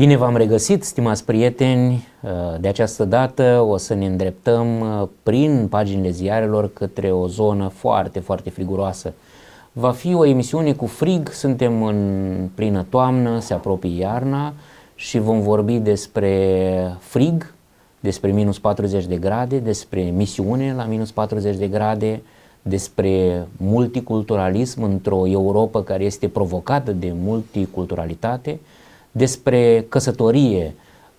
Bine v-am regăsit, stimați prieteni. De această dată o să ne îndreptăm prin paginile ziarelor către o zonă foarte, foarte friguroasă. Va fi o emisiune cu frig, suntem în plină toamnă, se apropie iarna și vom vorbi despre frig, despre minus 40 de grade, despre misiune la minus 40 de grade, despre multiculturalism într-o Europa care este provocată de multiculturalitate, despre căsătorie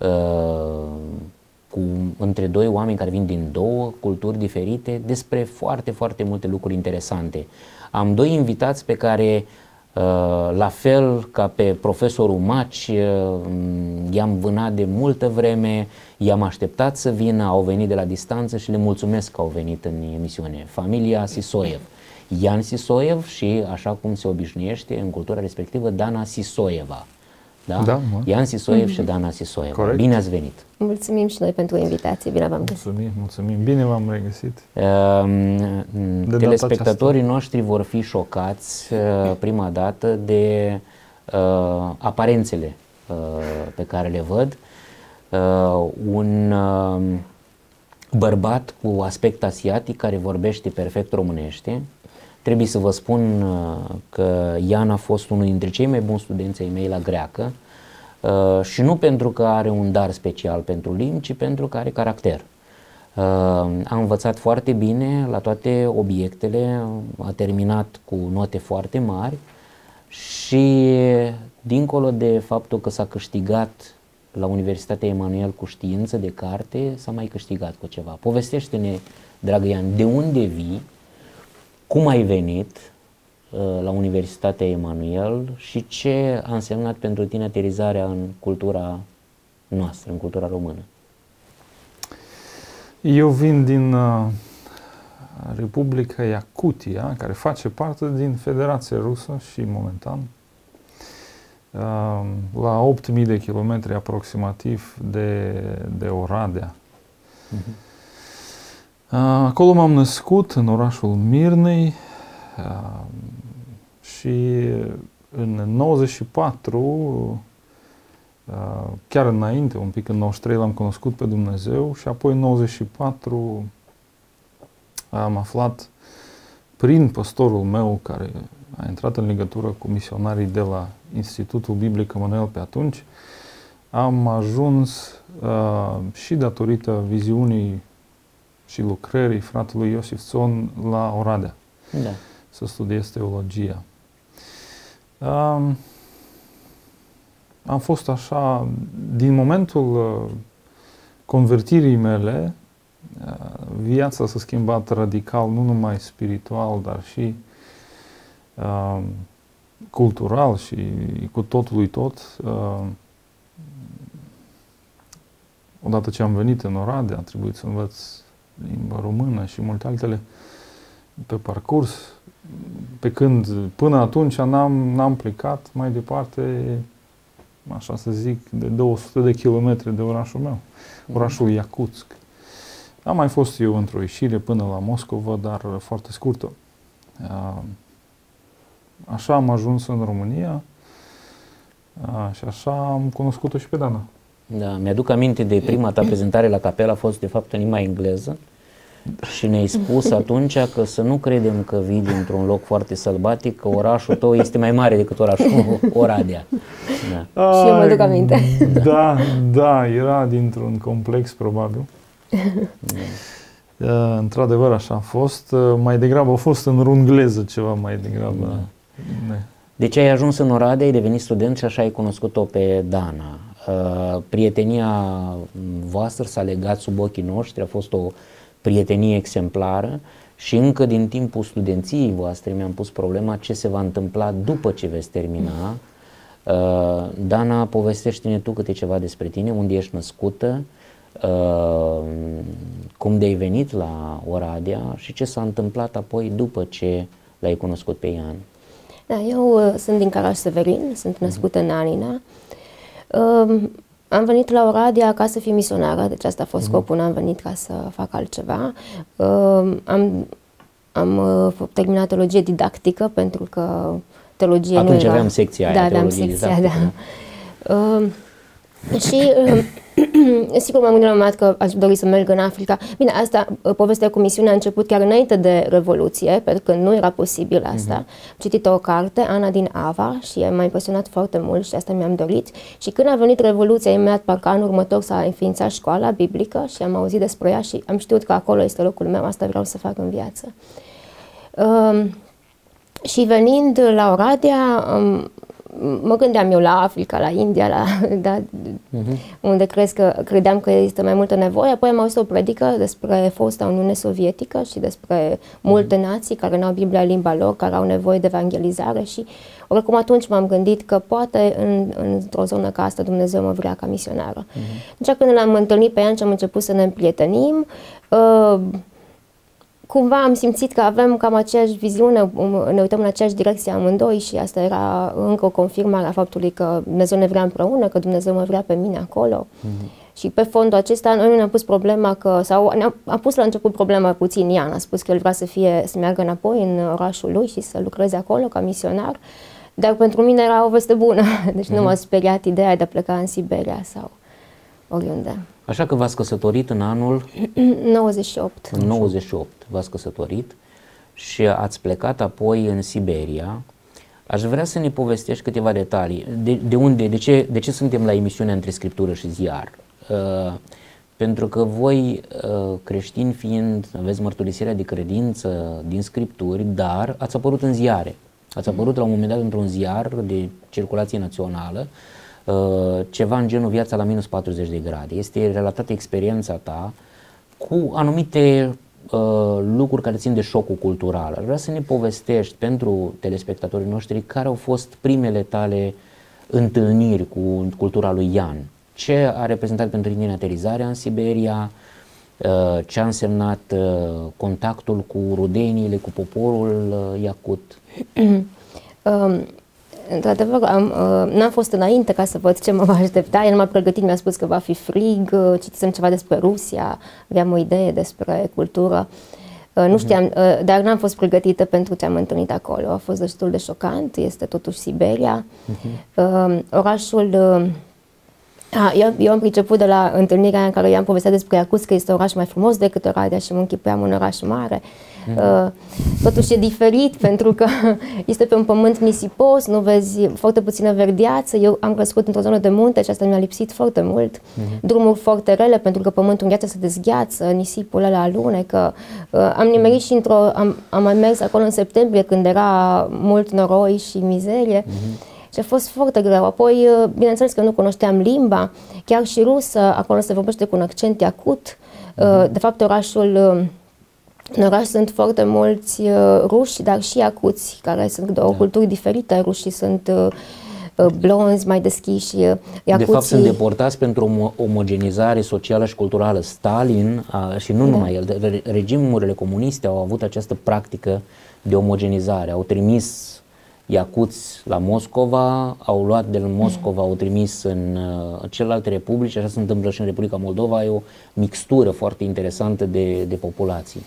între doi oameni care vin din două culturi diferite, despre foarte, foarte multe lucruri interesante. Am doi invitați pe care, la fel ca pe profesorul Maci, i-am vânat de multă vreme, i-am așteptat să vină, au venit de la distanță și le mulțumesc că au venit în emisiune. Familia Sisoiev, Ian Sisoiev și, așa cum se obișnuiește în cultura respectivă, Dana Sisoieva. Da? Da, Ian Sisoiev și Dana Sisoieva. Corect. Bine ați venit! Mulțumim și noi pentru invitație, bine v-am găsit! Mulțumim, bine v-am regăsit! Telespectatorii noștri vor fi șocați prima dată de aparențele pe care le văd. Un bărbat cu aspect asiatic care vorbește perfect românește. Trebuie să vă spun că Ian a fost unul dintre cei mai buni studenți ai mei la greacă și nu pentru că are un dar special pentru limbi, ci pentru că are caracter. A învățat foarte bine la toate obiectele, a terminat cu note foarte mari și dincolo de faptul că s-a câștigat la Universitatea Emanuel cu știință de carte, s-a mai câștigat cu ceva. Povestește-ne, dragă Ian, de unde vii? Cum ai venit la Universitatea Emanuel și ce a însemnat pentru tine aterizarea în cultura noastră, în cultura română? Eu vin din Republica Iacutia, care face parte din Federația Rusă și momentan la 8000 de kilometri aproximativ de Oradea. Acolo m-am născut, în orașul Mirnei, și în 94, chiar înainte, un pic în 93 l-am cunoscut pe Dumnezeu și apoi în 94 am aflat prin pastorul meu care a intrat în legătură cu misionarii de la Institutul Biblic Emanuel pe atunci, am ajuns și datorită viziunii și lucrării fratelui Iosif Țon la Oradea, da, să studiez teologia. Am fost așa, din momentul convertirii mele, viața s-a schimbat radical, nu numai spiritual, dar și cultural și cu totul lui tot. Odată ce am venit în Oradea, a trebuit să învăț limba română și multe altele pe parcurs, pe când până atunci n-am plecat mai departe, așa să zic, de 200 de kilometri de orașul meu, orașul Iacutsk. Am mai fost eu într-o ieșire până la Moscova, dar foarte scurtă. Așa am ajuns în România și așa am cunoscut-o și pe Dana. Da, mi-aduc aminte de prima ta prezentare la capelă, a fost de fapt în limba engleză și ne-ai spus atunci că să nu credem că vii dintr-un loc foarte sălbatic, că orașul tău este mai mare decât orașul Oradea. Da. Și eu mă duc aminte. Da, era dintr-un complex probabil. Într-adevăr așa a fost, mai degrabă a fost în rungleză ceva mai degrabă. Deci ai ajuns în Oradea, ai devenit student și așa ai cunoscut-o pe Dana. Prietenia voastră s-a legat sub ochii noștri, a fost o prietenie exemplară și încă din timpul studenției voastre mi-am pus problema ce se va întâmpla după ce veți termina. Dana, povestește-ne tu câte ceva despre tine, unde ești născută, cum de-ai venit la Oradea și ce s-a întâmplat apoi după ce l-ai cunoscut pe Ian. Da, eu sunt din Caraș-Severin, sunt născută în Anina. Am venit la Oradea ca să fiu misionară, deci asta a fost scopul, n-am venit ca să fac altceva. Am terminat teologie didactică pentru că teologie atunci nu era... aveam secția aia, da, aveam secția, da. Și sigur m-am gândit la un moment dat că aș dori să merg în Africa. Bine, asta, povestea cu misiunea a început chiar înainte de Revoluție, pentru că nu era posibil asta. Am citit o carte, Ana din Ava, și m-a impresionat foarte mult și asta mi-am dorit. Și când a venit Revoluția, imediat parcă anul următor s-a înființat școala biblică și am auzit despre ea și am știut că acolo este locul meu, asta vreau să fac în viață. Și venind la Oradea, mă gândeam eu la Africa, la India, unde credeam că este mai multă nevoie. Apoi am auzit o predică despre fosta Uniune Sovietică și despre multe nații care nu au Biblia în limba lor, care au nevoie de evangelizare și oricum atunci m-am gândit că poate într-o zonă ca asta Dumnezeu mă vrea ca misionară. Deci când l-am întâlnit pe ea și am început să ne împrietenim, cumva am simțit că avem cam aceeași viziune, ne uităm în aceeași direcție amândoi și asta era încă o confirmare a faptului că Dumnezeu ne vrea împreună, că Dumnezeu mă vrea pe mine acolo. Și pe fondul acesta noi ne-am pus problema am pus la început problema puțin Ian, a spus că el vrea să meargă înapoi în orașul lui și să lucreze acolo ca misionar, dar pentru mine era o veste bună, deci nu m-a speriat ideea de a pleca în Siberia sau oriunde. Așa că v-ați căsătorit în anul 98. În 98 v-ați căsătorit și ați plecat apoi în Siberia. Aș vrea să ne povestești câteva detalii. De ce suntem la emisiunea Între Scriptură și Ziar? Pentru că voi, creștini fiind, aveți mărturisirea de credință din Scripturi, dar ați apărut în ziare. Ați apărut la un moment dat într-un ziar de circulație națională, ceva în genul Viața la minus 40 de grade. Este relatată experiența ta cu anumite lucruri care țin de șocul cultural. Vreau să ne povestești pentru telespectatorii noștri care au fost primele tale întâlniri cu cultura lui Ian. Ce a reprezentat pentru tine aterizarea în Siberia, ce a însemnat contactul cu rudeniile, cu poporul iacut? Într-adevăr, n-am fost înainte ca să văd ce mă va aștepta. El m-a pregătit, mi-a spus că va fi frig, citisem ceva despre Rusia, aveam o idee despre cultură. Nu știam, dar n-am fost pregătită pentru ce am întâlnit acolo. A fost destul de șocant, este totuși Siberia. Orașul... Eu am priceput de la întâlnirea în care i-am povestit despre Iacutsk că este un oraș mai frumos decât Oradea și mă închipuiam un oraș mare. Totuși e diferit pentru că este pe un pământ nisipos, nu vezi foarte puțină verdeață. Eu am crescut într-o zonă de munte și asta mi-a lipsit foarte mult. Drumuri foarte rele pentru că pământul în gheață se dezgheață, nisipul ăla alunecă. Am nimerit și am mai mers acolo în septembrie când era mult noroi și mizerie. Și a fost foarte greu. Apoi, bineînțeles că nu cunoșteam limba, chiar și rusă, acolo se vorbește cu un accent iacut. De fapt, în oraș sunt foarte mulți ruși, dar și iacuți, care sunt două culturi diferite. Rușii sunt blonzi, mai deschiși, iacuții... De fapt, sunt deportați pentru omogenizare socială și culturală. Stalin, și nu numai el, regimurile comuniste au avut această practică de omogenizare. Au trimis iacuți la Moscova, au luat de la Moscova, au trimis în celelalte republici, așa se întâmplă și în Republica Moldova, e o mixtură foarte interesantă de populații.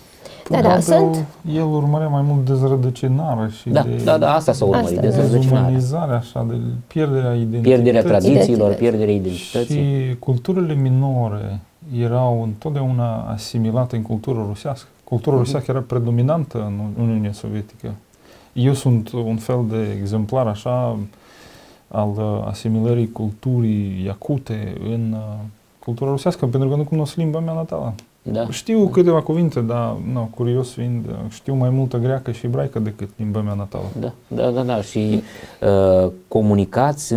El urmărea mai mult dezrădăcinare și asta s-a urmărit, dezumanizare, așa, de pierderea identității. Pierderea tradițiilor, pierderea identității. Și culturile minore erau întotdeauna asimilate în cultura rusească. Cultura rusească era predominantă în Uniunea Sovietică. Eu sunt un fel de exemplar așa al asimilării culturii iacute în cultura rusească, pentru că nu cunosc limba mea natală. Știu câteva cuvinte, dar curios fiind, știu mai multă greacă și ebraică decât limba mea natală. Da. Și comunicați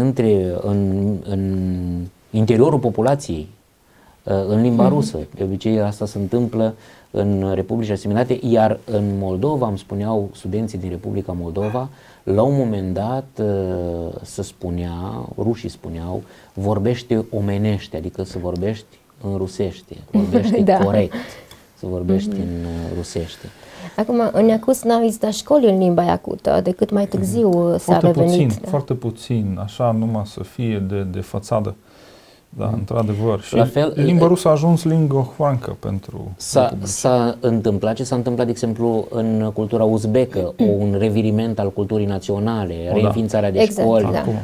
în interiorul populației în limba rusă. De obicei asta se întâmplă în republici asimilate, iar în Moldova, îmi spuneau studenții din Republica Moldova, la un moment dat se spunea, rușii spuneau, vorbește omenește, adică să vorbești în rusește, vorbește corect, să vorbești în rusește. Acum, în Iacutsk n-au existat școli în limba iacută, decât mai târziu s-a revenit. Foarte puțin, așa numai să fie de fațadă. Da, într-adevăr. Și la fel, limba rusă a ajuns lingua franca pentru... S-a întâmplat ce s-a întâmplat, de exemplu, în cultura uzbecă, un reviriment al culturii naționale, reînființarea de școli,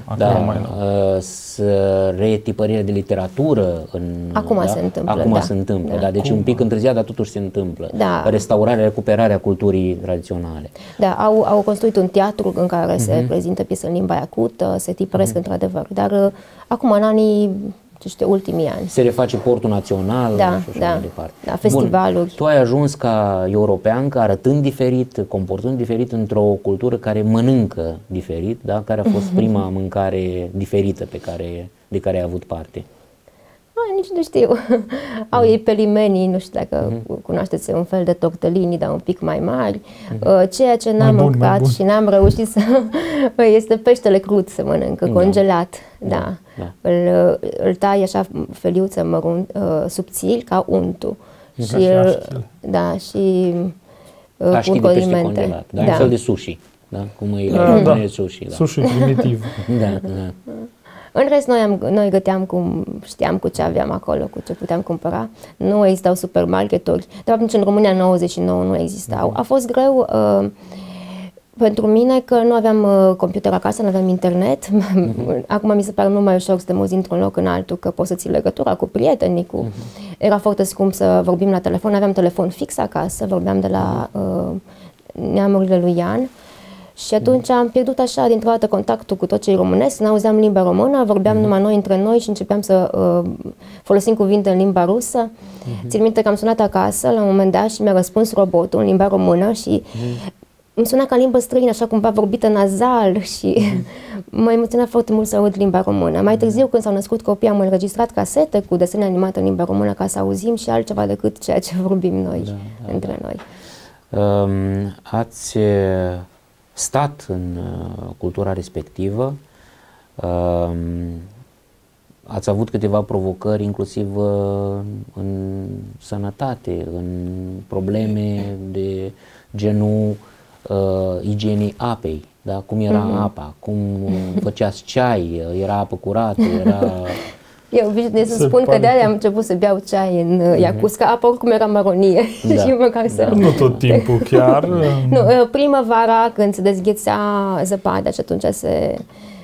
retipărirea de literatură. Acum se întâmplă. Acum se întâmplă, da. Deci un pic întârziat, dar totuși se întâmplă. Restaurarea, recuperarea culturii tradiționale. Da, au construit un teatru în care se prezintă piese în limba iacută, se tipăresc într-adevăr, dar acum în anii, ultimii ani. Se reface portul național și așa mai departe. Da, festivaluri. Bun. Tu ai ajuns ca europeancă, arătând diferit, comportând diferit într-o cultură care mănâncă diferit, da? Care a fost prima mâncare diferită de care ai avut parte? Nici nu știu. Au ei pelimenii, nu știu dacă cunoașteți, un fel de tortellini, dar un pic mai mari. Ceea ce n-am mâncat și n-am reușit să... este peștele crud, se mănâncă, congelat. Da. Îl tai așa feliuță mărunt, subțiri, ca untul. Și pun condimente. Da, un fel de sushi. Da? Cum e sushi. Sushi primitiv. Da. În rest, noi găteam cum știam, cu ce aveam acolo, cu ce puteam cumpăra. Nu existau supermarketuri. De fapt, nici în România 99 nu existau. A fost greu pentru mine că nu aveam computer acasă, nu aveam internet. Acum mi se pare mult mai ușor să te muzi într-un loc în altul, că poți să ții legătura cu prietenii. Era foarte scump să vorbim la telefon. Aveam telefon fix acasă, vorbeam de la neamurile lui Ian. Și atunci am pierdut așa dintr-o dată contactul cu tot ce e românesc, n-auzeam limba română, vorbeam numai noi între noi și începeam să folosim cuvinte în limba rusă. Țin minte că am sunat acasă la un moment dat și mi-a răspuns robotul în limba română și îmi suna ca limbă străină, așa cumva vorbită nazal și mă emoționa foarte mult să aud limba română. Mai târziu, când s-au născut copii, am înregistrat casete cu desene animate în limba română ca să auzim și altceva decât ceea ce vorbim noi între noi. Ați stat în cultura respectivă, ați avut câteva provocări inclusiv în sănătate, în probleme de genul igienii apei, da? Cum era apa, cum făceați ceai, era apă curată, era... Eu obișnuiesc să spun că de-aia am început să beau ceai în Iacutsk, că apa oricum era maronie. Și măcar să... Nu tot timpul chiar. Nu, primăvara, când se dezghețea zăpada și atunci se...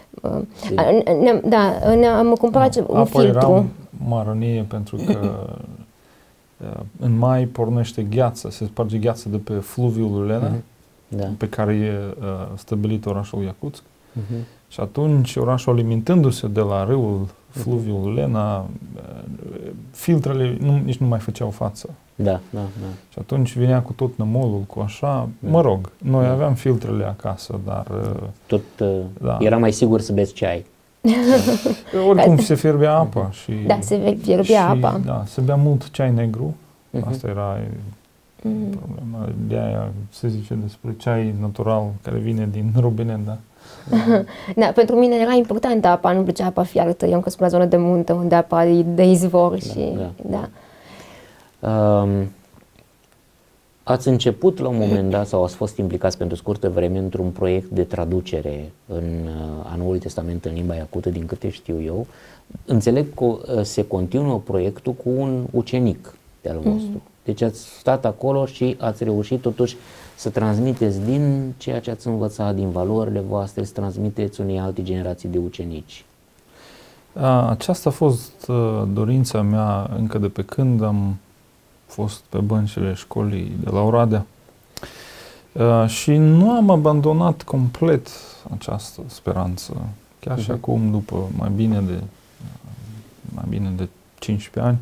am cumpărat un filtru. Era maronie pentru că în mai pornește gheață, se sparge gheață de pe fluviul Lena, pe care e stabilit orașul Iacutsk. Și atunci orașul, alimentându-se de la râul fluviul Lena, filtrele nici nu mai făceau față. Și atunci venea cu tot nămolul, cu așa, mă rog, noi aveam filtrele acasă, dar... Era mai sigur să beți ceai. Oricum se fierbea apa și... Da, se fierbea apa. Da, se bea mult ceai negru, asta era problema, de-aia se zice despre ceai natural care vine din robinet, da. Da, pentru mine era importantă apa, nu plăcea apa fiartă. Eu am crescut la zonă de munte unde apa e de izvor și Ați început la un moment dat sau ați fost implicați pentru scurtă vreme într-un proiect de traducere a Noului Testament în limba iacută, din câte știu eu. Înțeleg că se continuă proiectul cu un ucenic de-al vostru. Deci ați stat acolo și ați reușit totuși să transmiteți din ceea ce ați învățat, din valorile voastre, să transmiteți unei alte generații de ucenici. Aceasta a fost dorința mea încă de pe când am fost pe băncile școlii de la Oradea. Și nu am abandonat complet această speranță. Chiar și acum, după mai bine de 15 ani.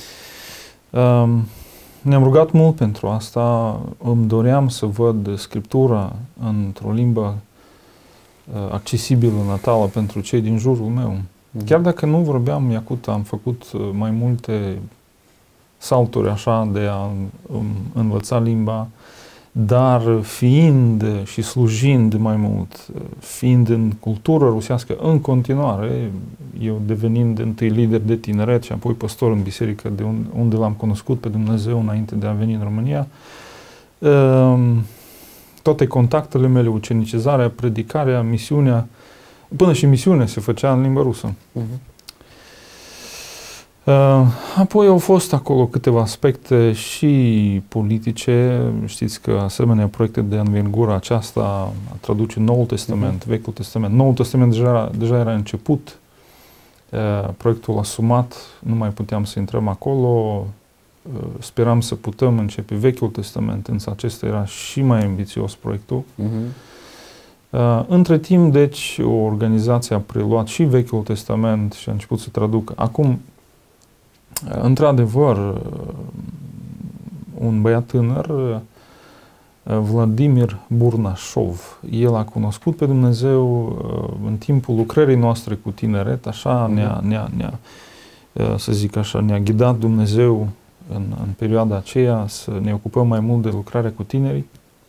Ne-am rugat mult pentru asta, îmi doream să văd Scriptura într-o limbă accesibilă, natală pentru cei din jurul meu. Chiar dacă nu vorbeam iacută, am făcut mai multe salturi așa de a învăța limba, dar fiind și slujind mai mult, fiind în cultură rusească în continuare, eu devenind întâi lider de tineret și apoi păstor în biserică de unde l-am cunoscut pe Dumnezeu înainte de a veni în România, toate contactele mele, ucenicizarea, predicarea, misiunea, până și misiunea se făcea în limba rusă. Apoi au fost acolo câteva aspecte și politice. Știți că asemenea proiecte de învergură aceasta a traduce Noul Testament, Vechiul Testament. Noul Testament deja era început. Proiectul asumat, nu mai puteam să intrăm acolo. Speram să putem începe Vechiul Testament, însă acesta era și mai ambițios proiectul. Între timp, deci, o organizație a preluat și Vechiul Testament și a început să traducă. Acum, într-adevăr, un băiat tânăr, Vladimir Burnașov, el a cunoscut pe Dumnezeu în timpul lucrării noastre cu tineret, așa să zic așa, ne-a ghidat Dumnezeu în perioada aceea să ne ocupăm mai mult de lucrarea cu tinerii.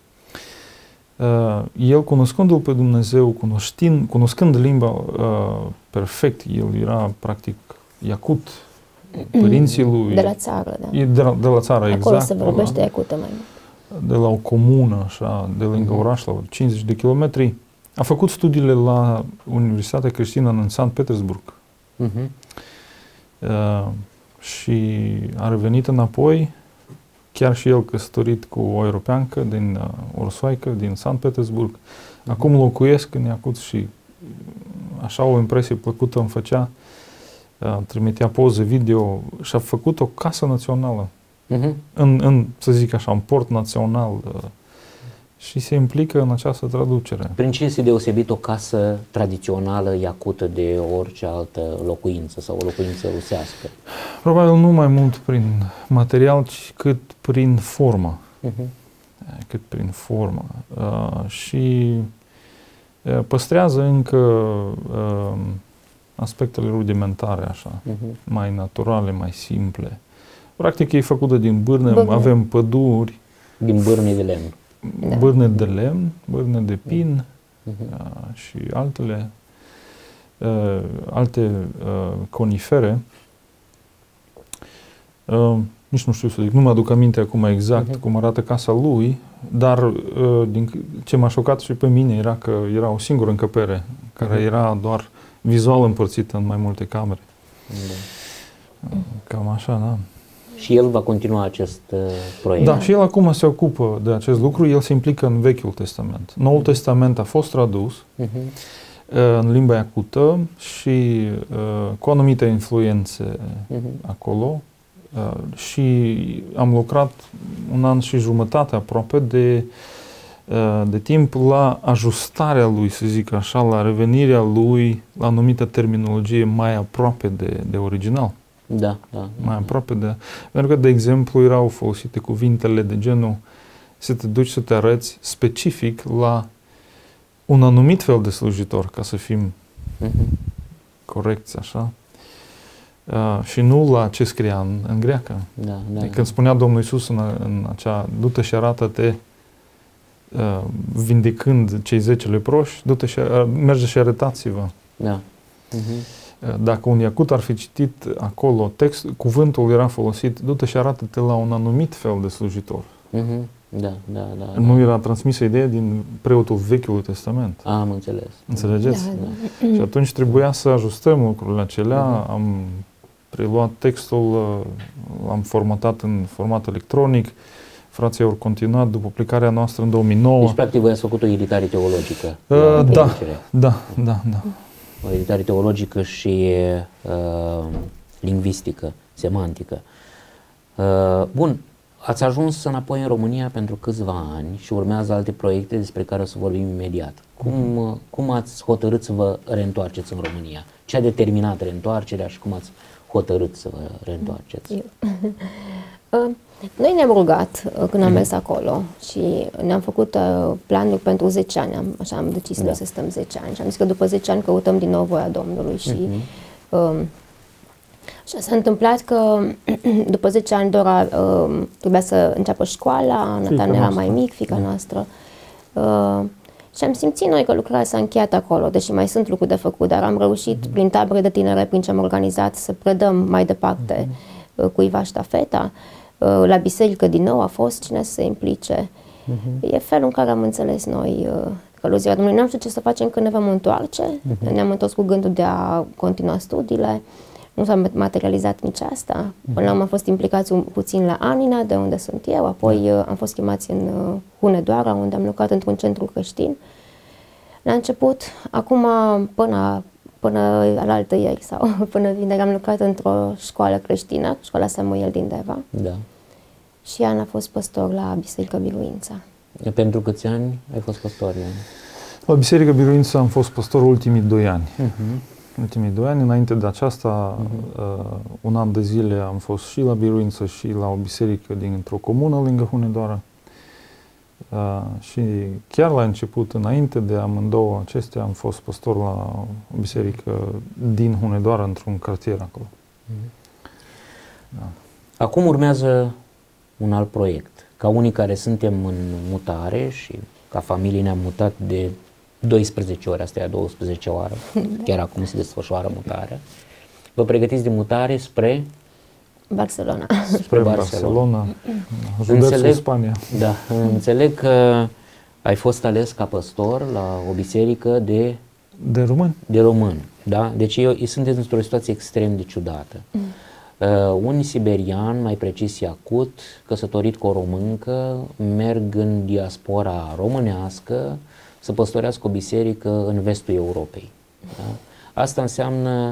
El, cunoscându-L pe Dumnezeu, cunoscând limba perfect, el era practic iacut, părinții lui... De la țară, da. De la țară, exact. Acolo se vorbește iacută mai mult. De la o comună, așa, de lângă oraș, la 50 de kilometri. A făcut studiile la Universitatea Creștină în Sankt Petersburg. Și a revenit înapoi, chiar și el căsătorit cu o europeancă din Orsoaică, din Sankt Petersburg. Acum locuiesc în Iacut și așa o impresie plăcută îmi făcea. Trimitea poze video și a făcut o casă națională. Să zic așa, un port național și se implică în această traducere. Prin ce este deosebit o casă tradițională iacută de orice altă locuință sau o locuință rusească? Probabil nu mai mult prin material, cât prin formă. Cât prin formă. Și păstrează încă aspectele rudimentare, așa, mai naturale, mai simple. Practic e făcută din bârne, avem păduri. Din bârne de lemn. Bârne de lemn, bârne de pin și alte conifere. Nici nu știu să zic, nu mă aduc aminte acum exact cum arată casa lui, dar din ce m-a șocat și pe mine era că era o singură încăpere, care era doar vizual împărțită în mai multe camere. Cam așa, da. Și el va continua acest proiect? Da, și el acum se ocupă de acest lucru, el se implică în Vechiul Testament. Noul Testament a fost tradus în limba iacută și cu anumite influențe acolo și am lucrat un an și jumătate aproape de timp la ajustarea lui, să zic așa, la revenirea lui la anumită terminologie mai aproape de original. Da. Mai aproape de... Pentru că, de exemplu, erau folosite cuvintele de genul să te duci să te arăți specific la un anumit fel de slujitor, ca să fim corecți, așa. Și nu la ce scria în greacă. Când spunea Domnul Iisus în acea, du-te și arată-te, vindecând cei 10 leproși, du-te și merge și arătați-vă. Dacă un iacut ar fi citit acolo cuvântul era folosit, du-te și arată-te la un anumit fel de slujitor. Nu era transmisă ideea din preotul Vechiului Testament. Am înțeles. Înțelegeți? Și atunci trebuia să ajustăm lucrurile acelea. Am preluat textul, l-am formatat în format electronic. Frații au continuat după plecarea noastră în 2009. Deci, practic, voi ați făcut o editare teologică. Da. O editare teologică și lingvistică, semantică. Bun, ați ajuns înapoi în România pentru câțiva ani și urmează alte proiecte despre care o să vorbim imediat. Cum ați hotărât să vă reîntoarceți în România? Ce a determinat reîntoarcerea și cum ați hotărât să vă reîntoarceți? Noi ne-am rugat când am mers acolo și ne-am făcut planuri pentru 10 ani. Așa am decis să stăm 10 ani și am zis că după 10 ani căutăm din nou voia Domnului și așa s-a întâmplat că după 10 ani Dora trebuia să înceapă școala, Nathan era mai mic, fiica noastră. Și am simțit noi că lucrarea s-a încheiat acolo, deși mai sunt lucruri de făcut, dar am reușit prin tabere de tinere, prin ce am organizat, să predăm mai departe cuiva ștafeta. La biserică din nou a fost cine să se implice. E felul în care am înțeles noi călăuzirea Domnului. Nu am știut ce să facem când ne vom întoarce. Ne-am întors cu gândul de a continua studiile. Nu s-a materializat nici asta. Până la urmă am fost implicați puțin la Anina, de unde sunt eu, apoi am fost chemați în Hunedoara, unde am lucrat într-un centru creștin. La început, acum până alaltă ieri sau până vineri am lucrat într-o școală creștină, școala Samuel din Deva. Da. Și Ana a fost păstor la Biserica Biruința. Pentru câți ani ai fost păstor? La Biserica Biruința am fost păstor ultimii 2 ani. Ultimii 2 ani, înainte de aceasta, un an de zile am fost și la Biruință și la o biserică dintr-o comună lângă Hunedoara. Și chiar la început, înainte de amândouă acestea, am fost păstor la o biserică din Hunedoara, într-un cartier acolo. Da. Acum urmează un alt proiect. Ca unii care suntem în mutare și ca familie ne-am mutat de 12 ori, asta e a 12 oară, chiar acum se desfășoară mutarea. Vă pregătiți de mutare spre Barcelona. Spre Barcelona, județul Spania. Da, înțeleg că ai fost ales ca păstor la o biserică de români. De români, da? Deci sunteți într-o situație extrem de ciudată. Un siberian, mai precis iacut, căsătorit cu o româncă, merg în diaspora românească să păstorească o biserică în vestul Europei. Da? Asta înseamnă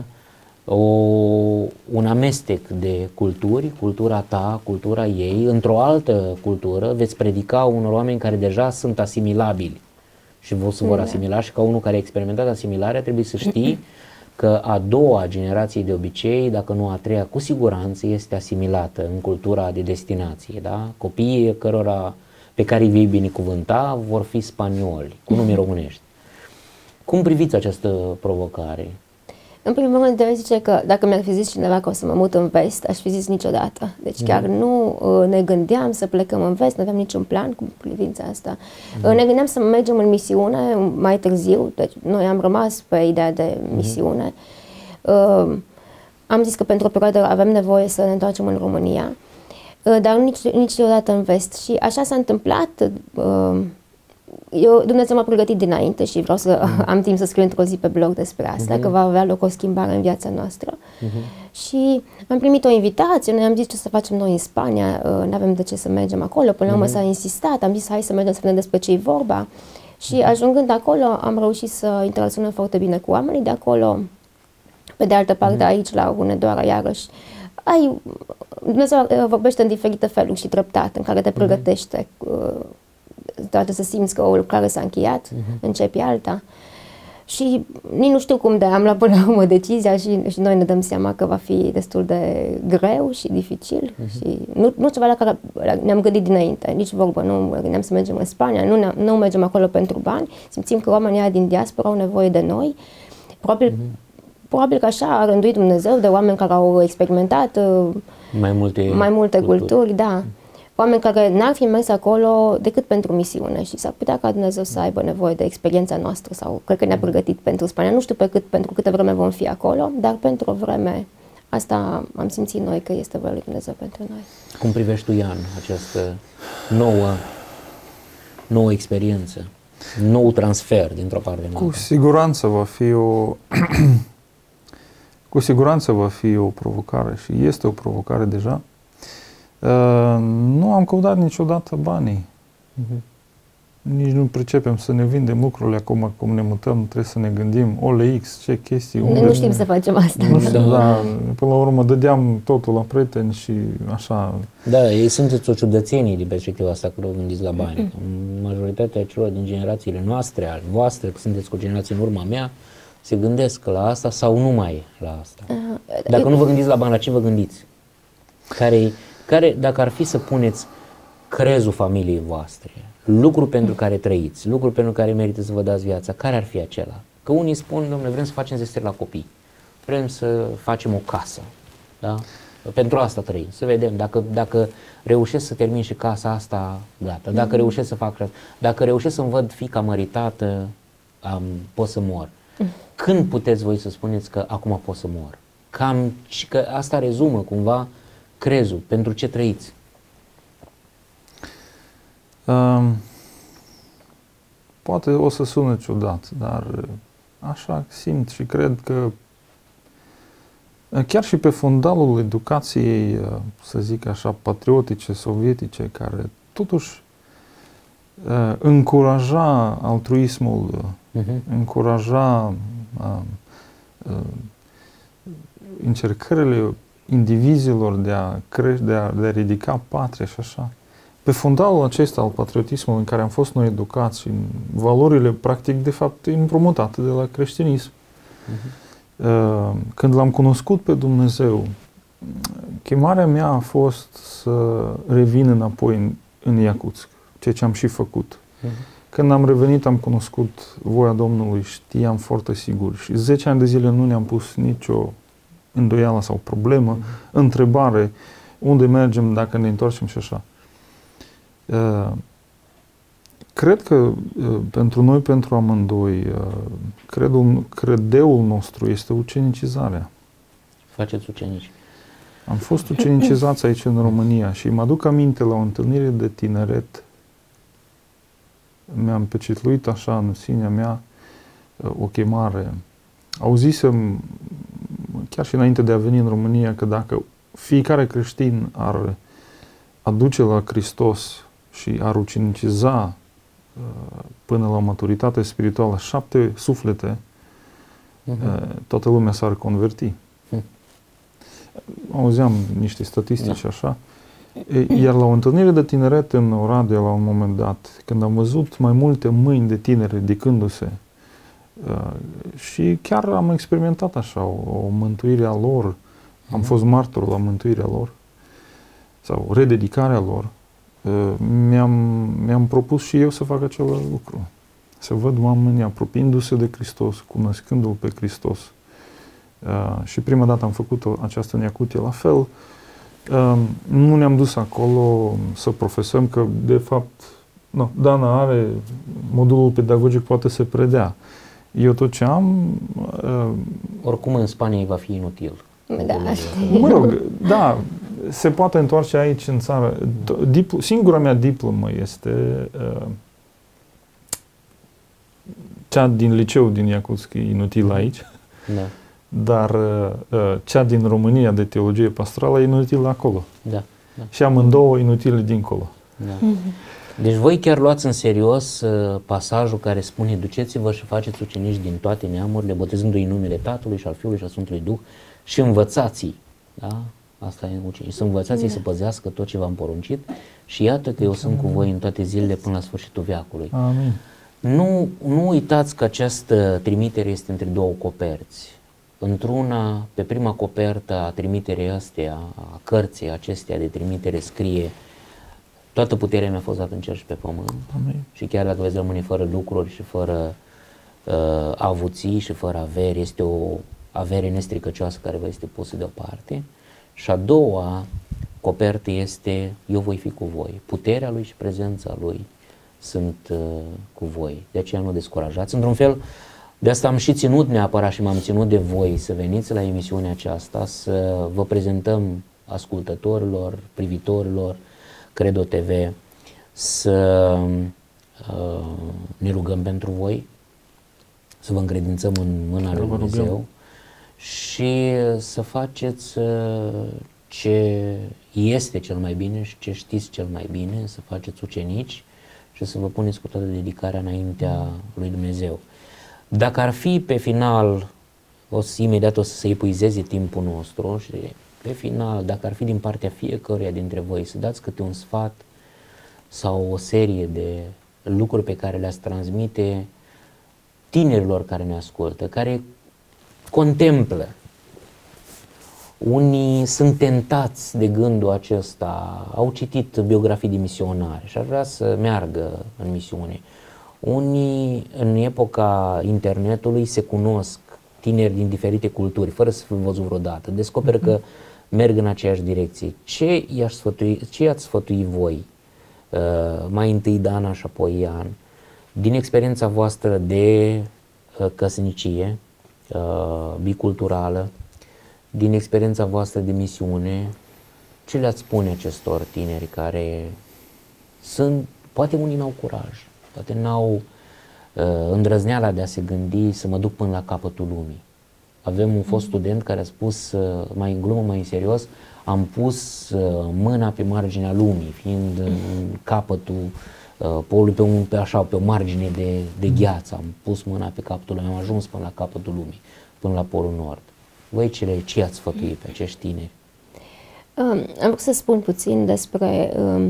un amestec de culturi, cultura ta, cultura ei, într-o altă cultură veți predica unor oameni care deja sunt asimilabili și se vor asimila, și ca unul care a experimentat asimilarea trebuie să știi că a doua generație de obicei, dacă nu a treia, cu siguranță este asimilată în cultura de destinație. Da? Copiii pe care îi vei binecuvânta vor fi spanioli, cu nume românești. Cum priviți această provocare? În primul rând, trebuie zice că dacă mi-ar fi zis cineva că o să mă mut în vest, aș fi zis niciodată. Deci chiar nu ne gândeam să plecăm în vest, nu aveam niciun plan cu privința asta. Ne gândeam să mergem în misiune mai târziu, deci noi am rămas pe ideea de misiune. Am zis că pentru o perioadă avem nevoie să ne întoarcem în România, dar niciodată în vest. Și așa s-a întâmplat. Dumnezeu m-a pregătit dinainte și vreau să am timp să scriu într-o zi pe blog despre asta, că va avea loc o schimbare în viața noastră. Și am primit o invitație, noi am zis ce să facem noi în Spania, nu avem de ce să mergem acolo, până la urmă s-a insistat, am zis hai să mergem să vedem despre ce-i vorba. Și ajungând acolo am reușit să interacționăm foarte bine cu oamenii de acolo. Pe de altă parte aici la Hunedoara iarăși Dumnezeu vorbește în diferite feluri și treptat, în care te pregătește toate să simți că o lucrare s-a încheiat, începi alta. Și nici nu știu cum am luat până la urmă decizia și noi ne dăm seama că va fi destul de greu și dificil. Și nu ceva la care ne-am gândit dinainte, nici vorbă, nu gândeam să mergem în Spania, nu mergem acolo pentru bani, simțim că oamenii din diaspora au nevoie de noi. Probabil că așa a rânduit Dumnezeu de oameni care au experimentat mai multe culturi, da. Oameni care n-ar fi mers acolo decât pentru misiune și s-ar putea ca Dumnezeu să aibă nevoie de experiența noastră sau cred că ne-a pregătit pentru Spania. Nu știu pentru câtă vreme vom fi acolo, dar pentru o vreme asta am simțit noi că este voia lui Dumnezeu pentru noi. Cum privești tu, Ian, această nouă experiență, nou transfer dintr-o parte în alta? Cu siguranță va fi o provocare și este o provocare deja. Nu am căutat niciodată banii. Nici nu pricepem să ne vindem lucrurile acum, cum ne mutăm, trebuie să ne gândim OLX, ce chestii. Nu știm să facem asta. Nu știu, dar până la urmă dădeam totul la prieteni și așa. Da, ei sunteți o ciudățenie din perspectiva asta că vă gândiți la bani. Majoritatea celor din generațiile noastre, ale voastre, că sunteți cu o generație în urma mea, se gândesc la asta sau numai la asta. Dacă nu vă gândiți la bani, la ce vă gândiți? Care, dacă ar fi să puneți crezul familiei voastre, lucruri pentru care trăiți, lucruri pentru care merită să vă dați viața, care ar fi acela? Că unii spun, domnule, vrem să facem zesteri la copii, vrem să facem o casă, da? Pentru asta trăim, să vedem, dacă reușesc să termin și casa asta, gata, dacă reușesc să fac, dacă reușesc să-mi văd fiica măritată, pot să mor. Când puteți voi să spuneți că acum pot să mor? Și că asta rezumă cumva crezul, pentru ce trăiți? Poate o să sună ciudat, dar așa simt și cred că Chiar și pe fundalul educației, să zic așa, patriotice, sovietice, care totuși încuraja altruismul, încuraja încercările indivizilor de a crește, de a ridica patria și așa. Pe fundalul acesta al patriotismului în care am fost noi educați și valorile, practic, de fapt, împrumutate de la creștinism. Când l-am cunoscut pe Dumnezeu, chemarea mea a fost să revin înapoi în Iacutsk, ceea ce am și făcut. Când am revenit, am cunoscut voia Domnului, știam foarte sigur și 10 ani de zile nu ne-am pus nicio îndoială sau problemă, întrebare, unde mergem, dacă ne întoarcem și așa. Cred că pentru noi, pentru amândoi, credeul nostru este ucenicizarea. Faceți ucenici. Am fost ucenicizați aici în România și mă aduc aminte la o întâlnire de tineret. Mi-am pecetluit așa în sinea mea o chemare. Auzisem, chiar și înainte de a veni în România, că dacă fiecare creștin ar aduce la Hristos și ar uceniciza până la maturitate spirituală 7 suflete, toată lumea s-ar converti. Auzeam niște statistici așa. Iar la o întâlnire de tineret în Oradea, la un moment dat, când am văzut mai multe mâini de tineri ridicându-se, și chiar am experimentat așa o mântuire a lor, am fost martor la mântuirea lor, sau rededicarea lor, mi-am propus și eu să fac acel lucru. Să văd oamenii apropiindu-se de Hristos, cunoscându-L pe Hristos. Și prima dată am făcut această în Iacutie la fel. Nu ne-am dus acolo să profesăm că, de fapt, Dana are modulul pedagogic, poate să predea. Eu tot ce am... Oricum în Spania va fi inutil. Da. Mă rog, da, se poate întoarce aici în țară. Singura mea diplomă este cea din liceu din Iacutsk, inutil aici. Da. Dar cea din România de teologie pastorală e inutilă acolo. Da. Și amândouă inutile dincolo. Da. Deci voi chiar luați în serios pasajul care spune: duceți-vă și faceți ucenici din toate neamurile, botezându-i în numele Tatălui și al Fiului și al Sfântului Duh și învățați-i. Da? Asta e ucenici. Să învățați-i să păzească tot ce v-am poruncit și iată că eu sunt cu voi în toate zilele până la sfârșitul veacului. Amin. Nu uitați că această trimitere este între două coperți. Într-una, pe prima copertă a trimiterii astea, a cărții acestea de trimitere scrie: toată puterea mi-a fost dată în cer și pe pământ. Amin. Și chiar dacă veți rămâne fără lucruri și fără avuții și fără avere, este o avere nestricăcioasă care vă este pusă deoparte. Și a doua copertă este: eu voi fi cu voi. Puterea Lui și prezența Lui sunt cu voi. De aceea nu descurajați. Într-un fel, de asta am și ținut neapărat și m-am ținut de voi să veniți la emisiunea aceasta, să vă prezentăm ascultătorilor, privitorilor Credo TV, să ne rugăm pentru voi, să vă încredințăm în mâna lui Dumnezeu și să faceți ce este cel mai bine și ce știți cel mai bine, să faceți ucenici și să vă puneți cu toată dedicarea înaintea lui Dumnezeu. Dacă ar fi pe final, imediat o să se epuizeze timpul nostru și pe final, dacă ar fi din partea fiecăruia dintre voi să dați câte un sfat sau o serie de lucruri pe care le-ați transmite tinerilor care ne ascultă, care contemplă. Unii sunt tentați de gândul acesta, au citit biografii de misionari și ar vrea să meargă în misiune. Unii, în epoca internetului, se cunosc, tineri din diferite culturi, fără să fi văzut vreodată, descoperă că merg în aceeași direcție. Ce i-ați sfătui voi? Mai întâi Dana și apoi Ian, din experiența voastră de căsnicie biculturală, din experiența voastră de misiune, ce le-ați spune acestor tineri care sunt, poate unii n-au curaj, poate n-au îndrăzneala de a se gândi să mă duc până la capătul lumii, Avem un fost student care a spus, mai în glumă, mai în serios, am pus mâna pe marginea lumii, fiind în capătul polului, pe o margine de gheață. Am pus mâna pe capătul lumii, am ajuns până la capătul lumii, până la Polul Nord. Voi ce ați sfătuit pe acești tineri? Am vrut să spun puțin despre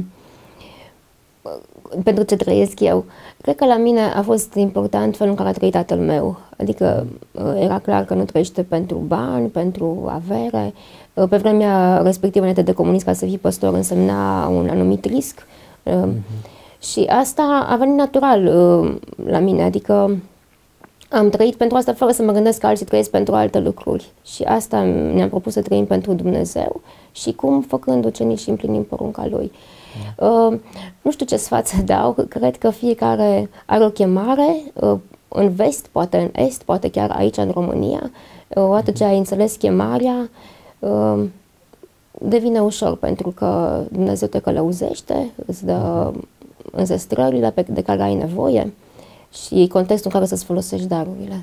pentru ce trăiesc eu. Cred că la mine a fost important felul în care a trăit tatăl meu. Adică era clar că nu trăiește pentru bani, pentru avere. Pe vremea respectivă, înainte de comunism, ca să fii păstor însemna un anumit risc. Și asta a venit natural la mine. Adică am trăit pentru asta fără să mă gândesc că alții trăiesc pentru alte lucruri. Și asta ne-am propus să trăim pentru Dumnezeu și cum făcând ucenici și împlinim porunca Lui. Nu știu ce sfat să dau, cred că fiecare are o chemare, în vest, poate în est, poate chiar aici în România. Odată ce ai înțeles chemarea, devine ușor pentru că Dumnezeu te călăuzește, îți dă înzestrările de care ai nevoie și contextul în care să-ți folosești darurile.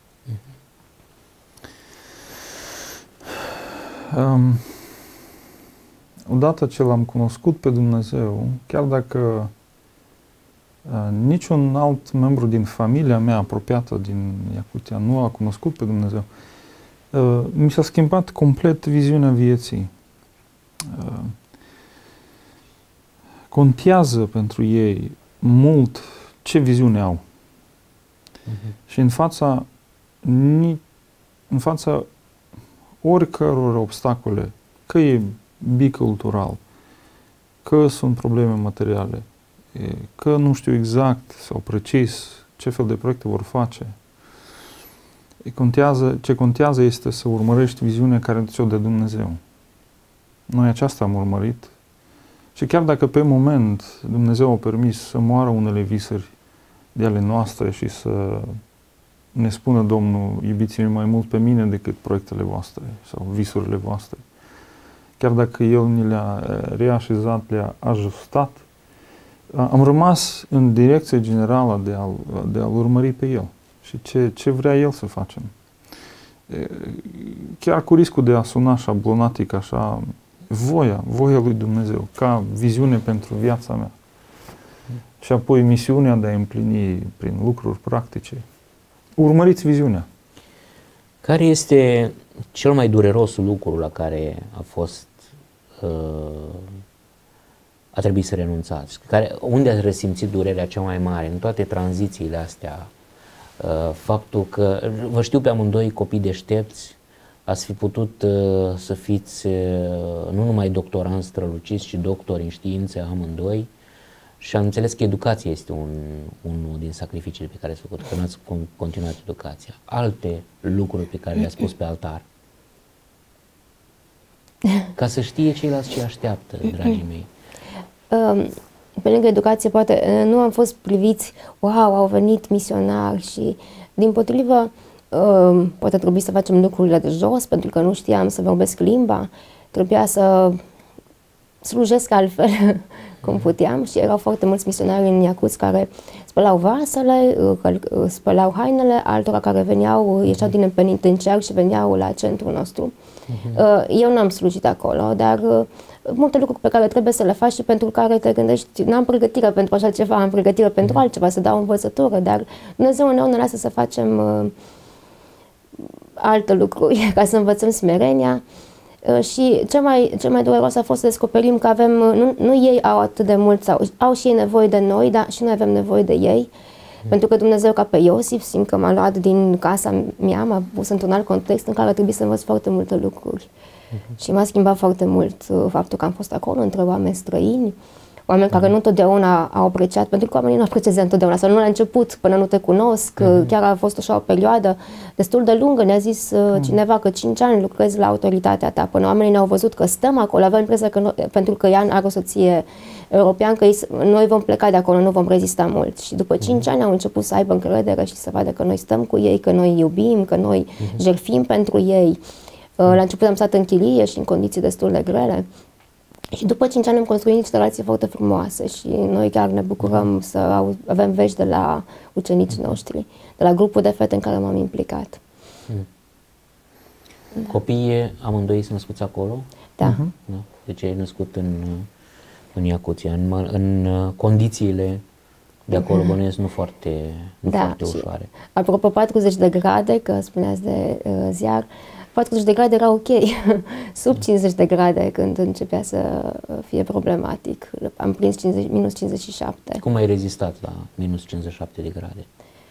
Odată ce l-am cunoscut pe Dumnezeu, chiar dacă niciun alt membru din familia mea apropiată din Iacutia nu a cunoscut pe Dumnezeu, mi s-a schimbat complet viziunea vieții. Contează pentru ei mult ce viziune au. Și în fața oricăror obstacole, că e bicultural, că sunt probleme materiale, că nu știu exact sau precis ce fel de proiecte vor face. Ce contează este să urmărești viziunea care ți-o dă Dumnezeu. Noi aceasta am urmărit și chiar dacă pe moment Dumnezeu a permis să moară unele visuri de ale noastre și să ne spună Domnul, iubiți-mi mai mult pe mine decât proiectele voastre sau visurile voastre, chiar dacă El ni le-a reașezat, le-a ajustat, am rămas în direcția generală de a-L urmări pe El și ce vrea El să facem. Chiar cu riscul de a suna șablonatic, așa, voia lui Dumnezeu, ca viziune pentru viața mea. Și apoi misiunea de a împlini prin lucruri practice. Urmăriți viziunea. Care este cel mai dureros lucru la care a trebuit să renunțați? Unde ați resimțit durerea cea mai mare în toate tranzițiile astea? Faptul că vă știu pe amândoi copii deștepți, ați fi putut să fiți nu numai doctoranți străluciți, ci doctori în științe amândoi. Și am înțeles că educația este unul din sacrificiile pe care ați făcut, că n-ați continuat educația. Alte lucruri pe care le-ați pus pe altar. Ca să știe ceilalți ce așteaptă, dragii mei. Pe lângă educație, poate nu am fost priviți, wow, au venit misionari și, dimpotrivă, poate trebuie să facem lucrurile de jos, pentru că nu știam să vorbesc limba, trebuia să slujesc altfel cum puteam și erau foarte mulți misionari în Iacuți care spălau vasele, spălau hainele, altora care ieșeau din penitenciar și veneau la centrul nostru. Eu n-am slujit acolo, dar multe lucruri pe care trebuie să le faci și pentru care te gândești, n-am pregătire pentru așa ceva, am pregătire pentru altceva, să dau învățătură, dar Dumnezeu uneori ne lasă să facem alte lucruri, ca să învățăm smerenia. Și cel mai dureros a fost să descoperim că avem, nu ei au atât de mult, sau au și ei nevoie de noi, dar și noi avem nevoie de ei. Pentru că Dumnezeu, ca pe Iosif, simt că m-a luat din casa mea, m-a pus într-un alt context în care trebuie să învăț foarte multe lucruri. Și m-a schimbat foarte mult faptul că am fost acolo între oameni străini, oameni care nu întotdeauna au apreciat, pentru că oamenii nu apreciază întotdeauna, sau nu la început, până nu te cunosc, chiar a fost așa o perioadă destul de lungă, ne-a zis cineva că 5 ani lucrezi la autoritatea ta, până oamenii ne-au văzut că stăm acolo, aveam impresia că pentru că Ian are o soție european, că noi vom pleca de acolo, nu vom rezista mult. Și după 5 ani au început să aibă încredere și să vadă că noi stăm cu ei, că noi iubim, că noi jertfim pentru ei. La început am stat în chirie și în condiții destul de grele. Și după 5 ani am construit niște relații foarte frumoase și noi chiar ne bucurăm să avem vești de la ucenicii noștri, de la grupul de fete în care m-am implicat. Copiii amândoi sunt născuți acolo? Da. Da. Deci ai născut în Iacuția, în condițiile de acolo, bănuiesc, nu foarte ușoare. Apropo, 40 de grade, că spuneați de ziar, 40 de grade era ok, sub 50 de grade când începea să fie problematic. Am prins minus 57. Cum ai rezistat la minus 57 de grade?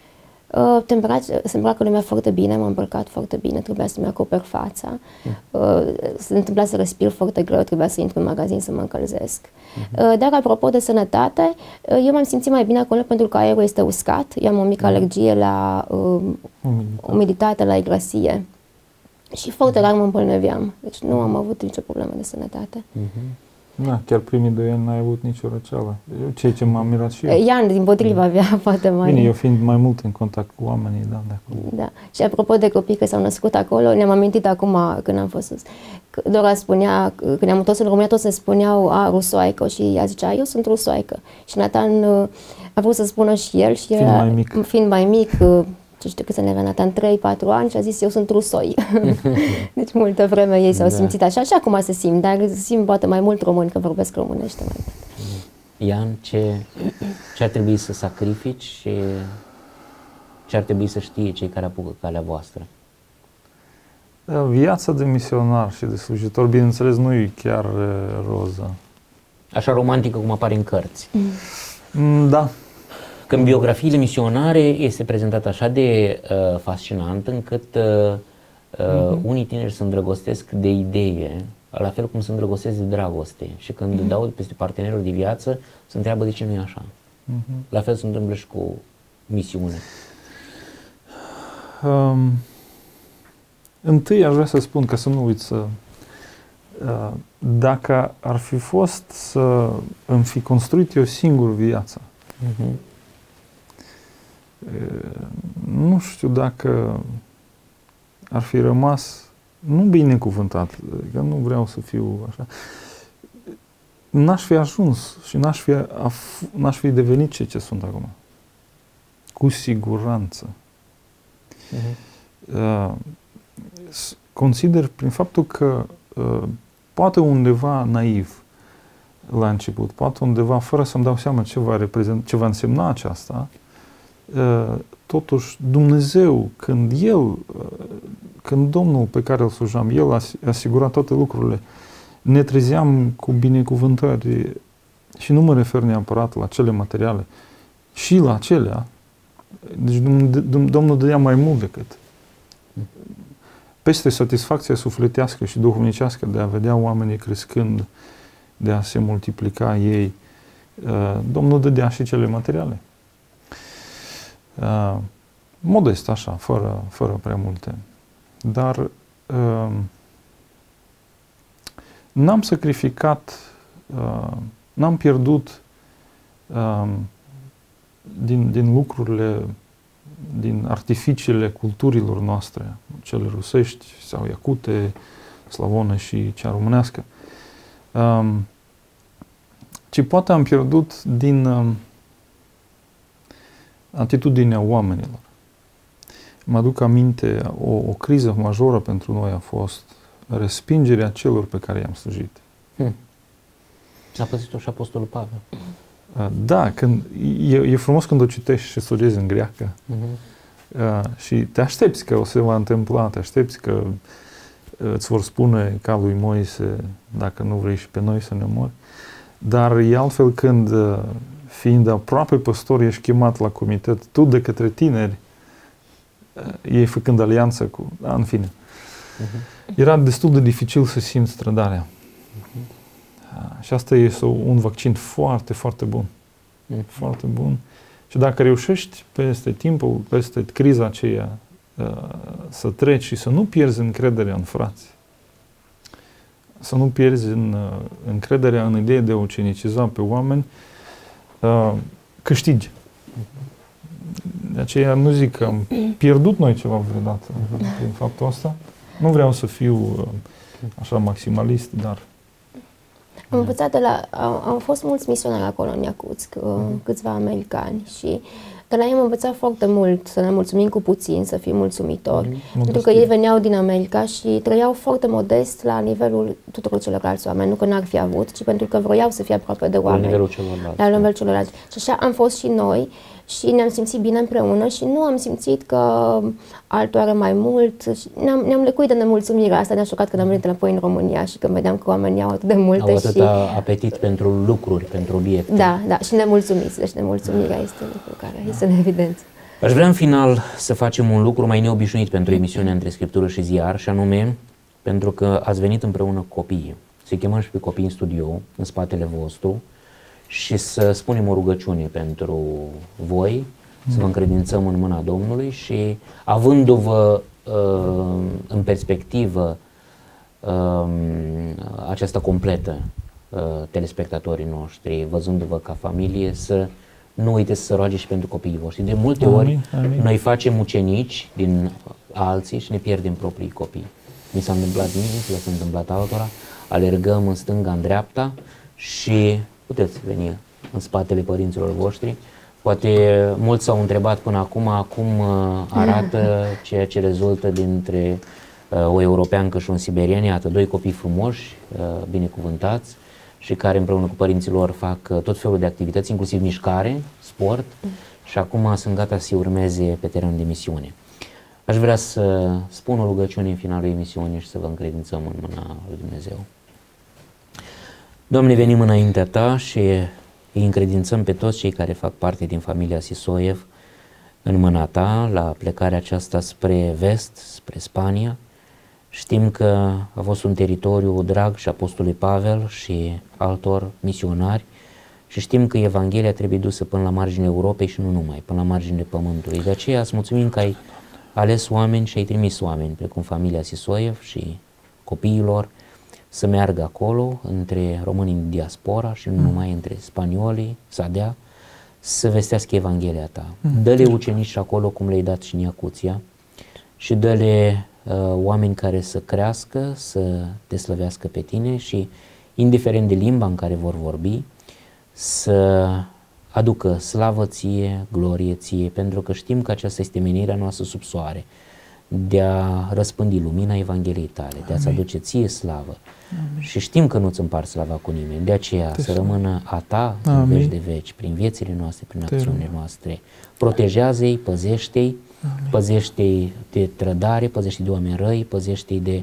Se îmbracă lumea foarte bine, m-am îmbrăcat foarte bine, trebuia să-mi acoper fața. Se întâmpla să respir foarte greu, trebuia să intru în magazin să mă încălzesc. Dar apropo de sănătate, eu m-am simțit mai bine acolo pentru că aerul este uscat. Eu am o mică alergie la umiditate, la igrasie. Și foarte rar mă îmbolnăveam. Deci nu am avut nicio problemă de sănătate. Da, chiar primii 2 ani n-ai avut nicio răceală. Ceea ce m-am mirat și eu. Ian, dimpotrivă, avea poate mai... Bine, eu fiind mai mult în contact cu oamenii, da, de acolo. Da. Și apropo de copii care s-au născut acolo, ne-am amintit acum când am fost sus. Dora spunea, când ne-am întors în România, toți se spuneau, rusoaică, și ea zicea, eu sunt rusoaică. Și Nathan a vrut să spună și el, și fiind mai mic, ce știu cât să ne avea Nathan, 3-4 ani, și a zis, eu sunt rusoi. Deci multă vreme ei s-au simțit așa, și acum se simt, dar simt poate mai mult români, că vorbesc românește mai mult. Ian, ce ar trebui să sacrifici și ce ar trebui să știe cei care apucă calea voastră? Viața de misionar și de slujitor, bineînțeles, nu e chiar roză. Așa romantică cum apare în cărți. Da. Când biografiile misionare este prezentată așa de fascinant încât unii tineri se îndrăgostesc de idee, la fel cum se îndrăgostesc de dragoste, și când dau peste partenerul de viață se întreabă de ce nu e așa. La fel se întâmplă și cu misiune. Întâi aș vrea să spun, ca să nu uit, dacă ar fi fost să îmi fi construit eu singur viața, nu știu dacă ar fi rămas, nu binecuvântat, că nu vreau să fiu așa, n-aș fi ajuns și n-aș fi devenit ce sunt acum. Cu siguranță. Consider, prin faptul că poate undeva naiv la început, poate undeva fără să-mi dau seama ce va însemna aceasta, totuși Dumnezeu, când Domnul pe care îl slujam, El a asigurat toate lucrurile, ne trezeam cu binecuvântări, și nu mă refer neapărat la cele materiale, și la acelea. Deci Domnul dădea mai mult decât. Peste satisfacția sufletească și duhovnicească de a vedea oamenii crescând, de a se multiplica ei, Domnul dădea și cele materiale. Modest, așa, fără prea multe. Dar n-am sacrificat, n-am pierdut din lucrurile, din artificiile culturilor noastre, cele rusești sau iacute, slavone și cea românească, ci poate am pierdut din atitudinea oamenilor. Mă aduc aminte, o criză majoră pentru noi a fost respingerea celor pe care i-am slujit. A păzit-o și Apostolul Pavel. Da, e frumos când o citești și studiezi în greacă și te aștepți că o se va întâmpla, te aștepți că îți vor spune ca lui Moise, dacă nu vrei și pe noi să ne mori. Dar e altfel când, fiind aproape păstor, ești chemat la comitet, tu de către tineri, ei făcând alianță cu... în fine. Era destul de dificil să simți trădarea. Și asta este un vaccin foarte, foarte bun. Foarte bun. Și dacă reușești peste timpul, peste criza aceea, să treci și să nu pierzi încrederea în frați, să nu pierzi încrederea în ideea de a uceniciza pe oameni, câștigi. De aceea nu zic că am pierdut noi ceva vreodată prin faptul ăsta. Nu vreau să fiu așa maximalist, dar... Am învățat au fost mulți misionari acolo în Iacuț, câțiva americani, și De la ei am învățat foarte mult să ne mulțumim cu puțin, să fim mulțumitori. Pentru că ei veneau din America și trăiau foarte modest la nivelul tuturor celorlalți oameni. Nu că n-ar fi avut, ci pentru că vroiau să fie aproape de oameni. La nivelul celorlalți. La nivelul celorlalți. Și așa am fost și noi și ne-am simțit bine împreună și nu am simțit că altul are mai mult. Ne-am lecuit de nemulțumirea asta. Ne-a șocat când am venit înapoi în România și când vedeam că oamenii au atât de multe. Au atâta apetit pentru lucruri, pentru obiecte. Da, da, și nemulțumiți. Deci nemulțumirea este un lucru care este în evidență. Aș vrea în final să facem un lucru mai neobișnuit pentru emisiunea Între Scriptură și Ziar, și anume pentru că ați venit împreună cu copiii. Să-i chemăm și pe copii în studio, în spatele vostru, și să spunem o rugăciune pentru voi, să vă încredințăm în mâna Domnului și avându-vă în perspectivă aceasta completă, telespectatorii noștri, văzându-vă ca familie, să nu uiteți să roage și pentru copiii voștri. De multe ori noi facem ucenici din alții și ne pierdem proprii copii. Mi s-a întâmplat mie, s-a întâmplat altora, alergăm în stânga, în dreapta și puteți veni în spatele părinților voștri. Poate mulți s-au întrebat până acum cum arată ceea ce rezultă dintre o europeancă și un siberian. Iată, doi copii frumoși, binecuvântați, și care împreună cu părinții lor fac tot felul de activități, inclusiv mișcare, sport, și acum sunt gata să urmeze pe terenul de misiune. Aș vrea să spun o rugăciune în finalul emisiunii și să vă încredințăm în mâna lui Dumnezeu. Doamne, venim înaintea Ta și îi încredințăm pe toți cei care fac parte din familia Sisoiev în mâna Ta la plecarea aceasta spre vest, spre Spania. Știm că a fost un teritoriu drag și Apostolului Pavel și altor misionari și știm că Evanghelia trebuie dusă până la marginea Europei și nu numai, până la marginile Pământului. De aceea îți mulțumim că ai ales oameni și ai trimis oameni, precum familia Sisoiev și copiilor, să meargă acolo, între românii din diaspora și nu numai, între spaniolii, Sadea, să vestească Evanghelia Ta. Dă-le ucenici acolo cum le-ai dat și în Iacuția și dă-le oameni care să crească, să Te slăvească pe Tine și, indiferent de limba în care vor vorbi, să aducă slavă Ție, glorie Ție, pentru că știm că aceasta este menirea noastră sub soare, de a răspândi lumina Evangheliei Tale, de a-ți aduce Ție slavă. Amin. Și știm că nu-ți împarți slava cu nimeni, de aceea să rămână a Ta în veci de veci, prin viețile noastre, prin acțiunile noastre. Protejează-i, păzește-i, păzește-i de trădare, păzește-i de oameni răi, păzește-i de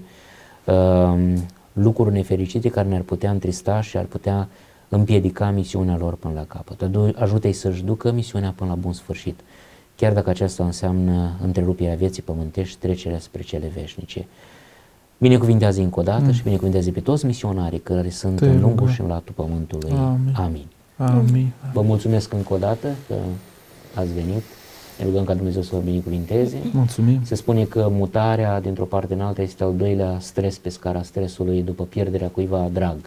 lucruri nefericite care ne-ar putea întrista și ar putea împiedica misiunea lor până la capăt. Ajută-i să-și ducă misiunea până la bun sfârșit, chiar dacă aceasta înseamnă întreruperea vieții pământești, trecerea spre cele veșnice. Binecuvintează încă o dată și binecuvintează pe toți misionarii care sunt în lungul și în latul pământului. Amin. Amin. Vă mulțumesc încă o dată că ați venit. Ne rugăm ca Dumnezeu să vă binecuvinteze. Mulțumim. Se spune că mutarea dintr-o parte în alta este al doilea stres pe scara stresului după pierderea cuiva drag.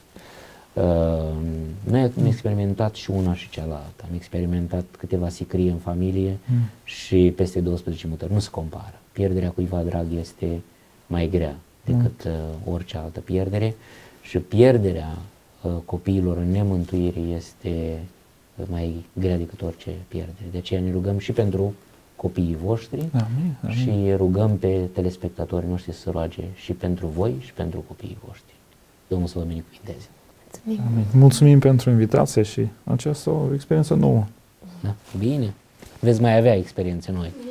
Noi am experimentat și una și cealaltă. Am experimentat câteva sicrii în familie și peste 12 mutări. Nu se compară. Pierderea cuiva drag este mai grea decât orice altă pierdere și pierderea copiilor în nemântuire este mai grea decât orice pierdere. De aceea ne rugăm și pentru copiii voștri și rugăm pe telespectatorii noștri să roage și pentru voi și pentru copiii voștri. Domnul să vă binecuvinteze. Amin. Mulțumim pentru invitație și aceasta o experiență nouă. Da? Bine. Veți mai avea experiențe noi.